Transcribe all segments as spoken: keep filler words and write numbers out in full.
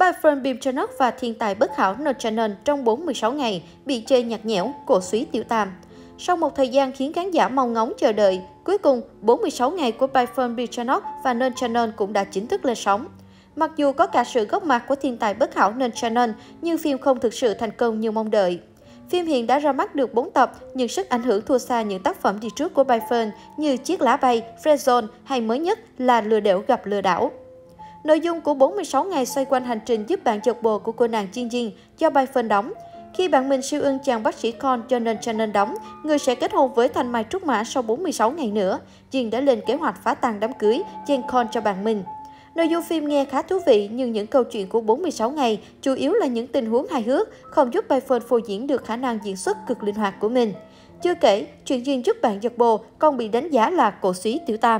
Byron Bimchanock và thiên tài bất hảo Nor Channon trong bốn mươi sáu ngày bị chê nhạt nhẽo, cổ súy tiểu tam. Sau một thời gian khiến khán giả mong ngóng chờ đợi, cuối cùng bốn mươi sáu ngày của Byron Bimchanock và Nor Channon cũng đã chính thức lên sóng. Mặc dù có cả sự góp mặt của thiên tài bất hảo Nor Channon, nhưng phim không thực sự thành công như mong đợi. Phim hiện đã ra mắt được bốn tập, nhưng sức ảnh hưởng thua xa những tác phẩm đi trước của Byron như Chiếc lá bay, Friendzone hay mới nhất là Lừa đảo gặp lừa đảo. Nội dung của bốn mươi sáu ngày xoay quanh hành trình giúp bạn chợt bồ của cô nàng Jin Jin do Byron đóng. Khi bạn mình siêu ưng chàng bác sĩ Con cho Nor Channon đóng, người sẽ kết hôn với Thanh Mai Trúc Mã sau bốn mươi sáu ngày nữa, Jin đã lên kế hoạch phá tan đám cưới, chen Con cho bạn mình. Nội dung phim nghe khá thú vị, nhưng những câu chuyện của bốn mươi sáu ngày chủ yếu là những tình huống hài hước, không giúp Byron phô diễn được khả năng diễn xuất cực linh hoạt của mình. Chưa kể, chuyện Jin giúp bạn giật bồ còn bị đánh giá là cổ súy tiểu tam.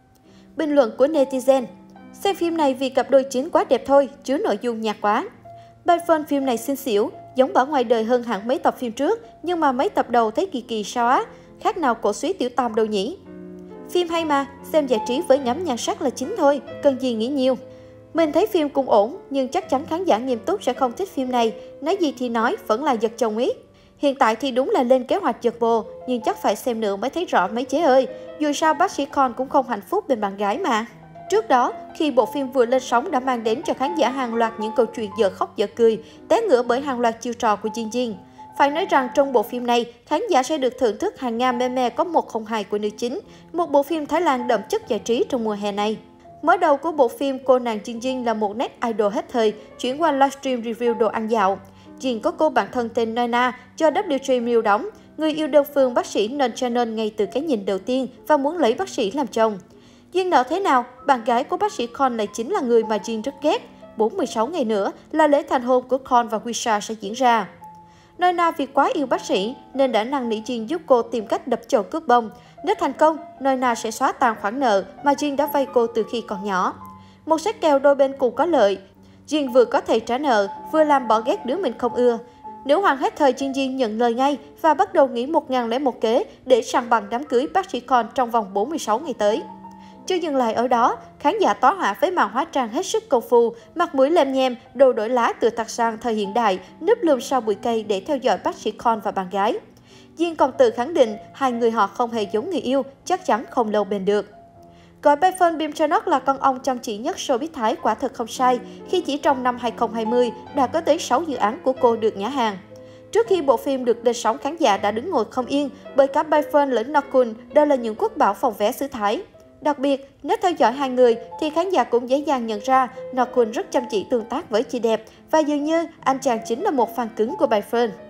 Bình luận của netizen: xem phim này vì cặp đôi chính quá đẹp thôi, chứ nội dung nhạt quá. Byron phim này xinh xỉu, giống ở ngoài đời hơn hẳn mấy tập phim trước, nhưng mà mấy tập đầu thấy kỳ kỳ sao á, khác nào cổ súy tiểu tam đâu nhỉ. Phim hay mà, xem giải trí với ngắm nhan sắc là chính thôi, cần gì nghĩ nhiều. Mình thấy phim cũng ổn, nhưng chắc chắn khán giả nghiêm túc sẽ không thích phim này, nói gì thì nói, vẫn là giật chồng ý. Hiện tại thì đúng là lên kế hoạch giật bồ, nhưng chắc phải xem nữa mới thấy rõ mấy chế ơi, dù sao bác sĩ Con cũng không hạnh phúc bên bạn gái mà. Trước đó, khi bộ phim vừa lên sóng đã mang đến cho khán giả hàng loạt những câu chuyện dở khóc dở cười, té ngửa bởi hàng loạt chiêu trò của Jin Jin. Phải nói rằng trong bộ phim này, khán giả sẽ được thưởng thức hàng ngàn meme có một không hai của nữ chính, một bộ phim Thái Lan đậm chất giải trí trong mùa hè này. Mở đầu của bộ phim, cô nàng Jin Jin là một nét idol hết thời, chuyển qua livestream review đồ ăn dạo. Jin có cô bạn thân tên Noina do W J Mill đóng, người yêu đơn phương bác sĩ Nor Channon ngay từ cái nhìn đầu tiên và muốn lấy bác sĩ làm chồng. Duyên nợ thế nào, bạn gái của bác sĩ Con lại chính là người mà Jin rất ghét. bốn mươi sáu ngày nữa là lễ thành hôn của Con và Wisha sẽ diễn ra. Noina vì quá yêu bác sĩ nên đã năn nỉ Jin giúp cô tìm cách đập chầu cướp bông. Nếu thành công, Noina sẽ xóa tan khoản nợ mà Jin đã vay cô từ khi còn nhỏ. Một set kèo đôi bên cùng có lợi. Jin vừa có thể trả nợ, vừa làm bỏ ghét đứa mình không ưa. Nữ hoàng hết thời Jin Jin nhận lời ngay và bắt đầu nghĩ một ngàn lẻ một kế để săn bằng đám cưới bác sĩ Con trong vòng bốn mươi sáu ngày tới. Chưa dừng lại ở đó, khán giả tá hỏa với màn hóa trang hết sức công phu, mặt mũi lem nhem, đồ đổi lá từ tặc sang thời hiện đại, núp lùm sau bụi cây để theo dõi bác sĩ Con và bạn gái. Jin còn tự khẳng định hai người họ không hề giống người yêu, chắc chắn không lâu bền được. Gọi Byron Bimchanock là con ong chăm chỉ nhất showbiz Thái quả thật không sai, khi chỉ trong năm hai không hai không đã có tới sáu dự án của cô được nhả hàng. Trước khi bộ phim được lên sóng, khán giả đã đứng ngồi không yên bởi cả Byron lẫn Nakul đều là những quốc bảo phòng vé xứ Thái. Đặc biệt, nếu theo dõi hai người thì khán giả cũng dễ dàng nhận ra Nakul rất chăm chỉ tương tác với chị đẹp và dường như anh chàng chính là một fan cứng của Byron.